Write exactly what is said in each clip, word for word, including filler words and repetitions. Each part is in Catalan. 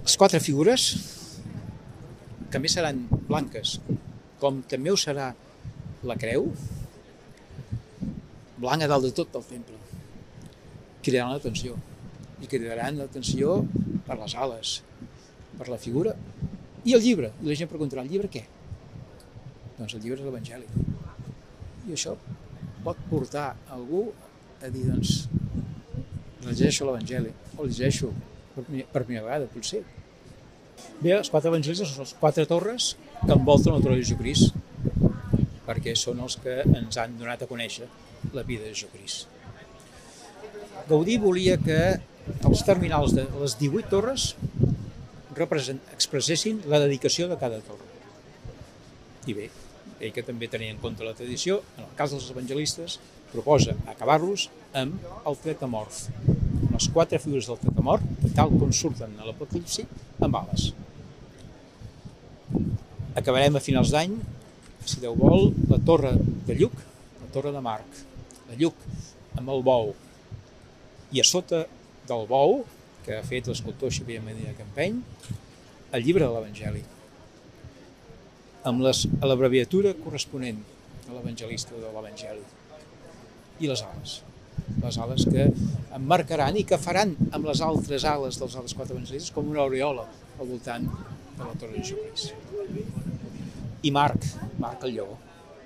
Les quatre figures, que més seran blanques, com també ho serà la creu, blanca dalt de tot del temple, cridaran l'atenció. I cridaran l'atenció per les ales, per la figura i el llibre. I la gent preguntarà, el llibre què? Doncs el llibre és l'Evangeli. I això pot portar algú a dir, doncs, llegeixo l'Evangeli, o llegeixo per primera vegada, potser. Bé, els quatre evangelis són les quatre torres que envolten la torre de Jesucrist, perquè són els que ens han donat a conèixer la vida de Jesucrist. Gaudí volia que els terminals de les divuit torres expressessin la dedicació de cada torre. I bé, ell que també tenia en compte la tradició, en el cas dels evangelistes, proposa acabar-los amb el tetamorf, les quatre figures del tetamorf, tal com surten a l'Apocalipsi, amb ales. Acabarem a finals d'any, si Déu vol, la torre de Lluc, la torre de Marc, la Lluc amb el bou, i a sota del bou, que ha fet l'escultor Xavier Medina Campeny, el llibre de l'Evangeli, amb l'abreviatura corresponent a l'evangelista de l'Evangeli, i les ales. Les ales que emmarcaran i que faran amb les altres ales dels altres quatre evangelistes com una aureola al voltant de la torre de Jesucrist. I Marc, Marc el lleó.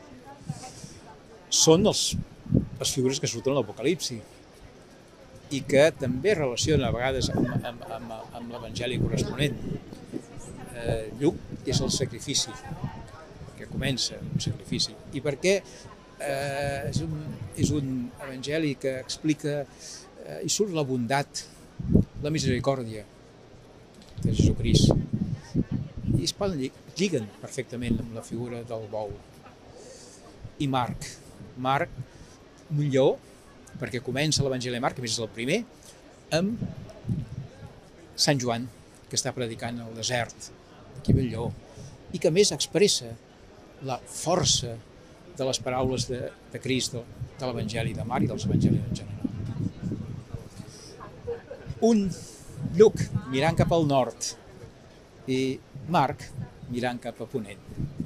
Són els, les figures que surten a l'Apocalipsi i que també relacionen a vegades amb, amb, amb, amb l'Evangeli corresponent. Eh, Lluc és el sacrifici, que comença un sacrifici. I per què? Eh, és, un, és un evangeli que explica eh, i surt la bondat, la misericòrdia de Jesucrist. I es poden lliguen perfectament amb la figura del bou. I Marc, Marc, un lleó, perquè comença l'Evangeli de Marc, que a més és el primer, amb Sant Joan, que està predicant al desert, aquí ve el lleó, i que a més expressa la força de les paraules de, de Crist, de, de l'Evangeli de Marc i dels evangelis en general. Un Lluc mirant cap al nord i Marc mirant cap a ponent.